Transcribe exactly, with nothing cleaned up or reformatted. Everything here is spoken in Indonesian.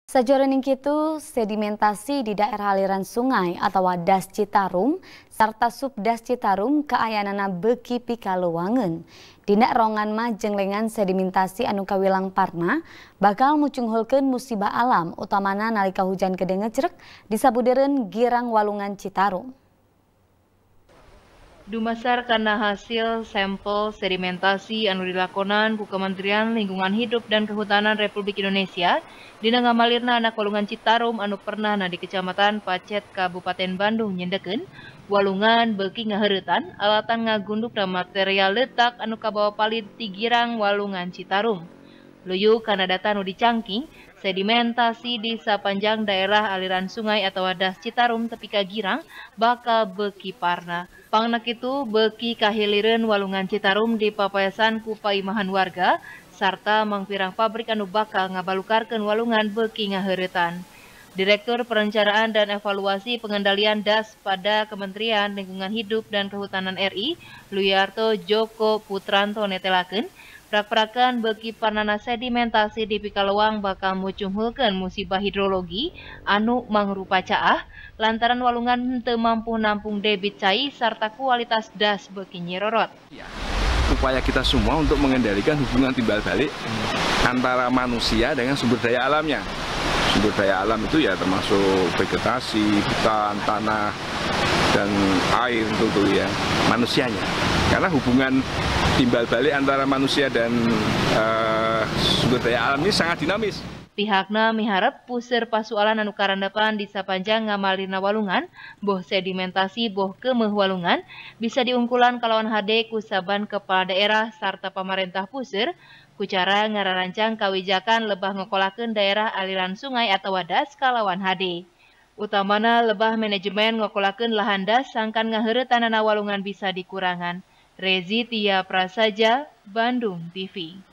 Sajoroning kitu, sedimentasi di daerah aliran sungai atau Das Citarum serta subdas Citarum kaayanana beuki pikaluwangeun. Dina rongan mah jenglengan sedimentasi anu kawilang parna bakal mucunghulkeun musibah alam utamana nalika hujan gede ngecrek di sabudereun girang walungan Citarum. Dumasar karena hasil sampel sedimentasi anu dilakonan ku Kementerian Lingkungan Hidup dan Kehutanan Republik Indonesia dina ngamalirna anak walungan Citarum anu pernah na di Kecamatan Pacet Kabupaten Bandung nyendekeun walungan beuki ngaheuretan alatan ngagundukna material letak anu kabawa palit ti girang walungan Citarum. Luyu kana data anu dicangking, sedimentasi di sapanjang daerah aliran sungai atau Das Citarum tepi ka girang bakal beuki parna. Pangna kitu beuki kahilireun walungan Citarum di papayasan ku paimahan warga sarta mangpirang pabrik anu bakal ngabalukarkeun walungan beuki ngaheuretan. Direktur Perencanaan dan Evaluasi Pengendalian Das pada Kementerian Lingkungan Hidup dan Kehutanan R I, Luyarto Joko Putranto netelakeun, prak-prakan beuki parnana sedimentasi di Pikalewang bakal mucunghulkeun musibah hidrologi anu mangrupa caah lantaran walungan teu mampu nampung debit cai sarta kualitas das beuki nyirorot. Ya, upaya kita semua untuk mengendalikan hubungan timbal balik antara manusia dengan sumber daya alamnya. Sumber daya alam itu ya termasuk vegetasi, hutan, tanah, dan air tentu ya, manusianya. Karena hubungan timbal balik antara manusia dan uh, sumber daya alam ini sangat dinamis. Pihakna miharep puseur pasualan anu karandapan di sapanjang ngamalirna walungan, boh sedimentasi boh keumeuh walungan bisa diungkulan kalawan hade ku saban kepala daerah sarta pamarentah puseur ku cara ngararancang kawijakan lebah ngokolakeun daerah aliran sungai atau das kalawan hade. Utamana lebah manajemen ngokolakeun lahan das sangkan ngaheuretanana walungan bisa dikurangan. Rezi Tia Prasaja, Bandung T V.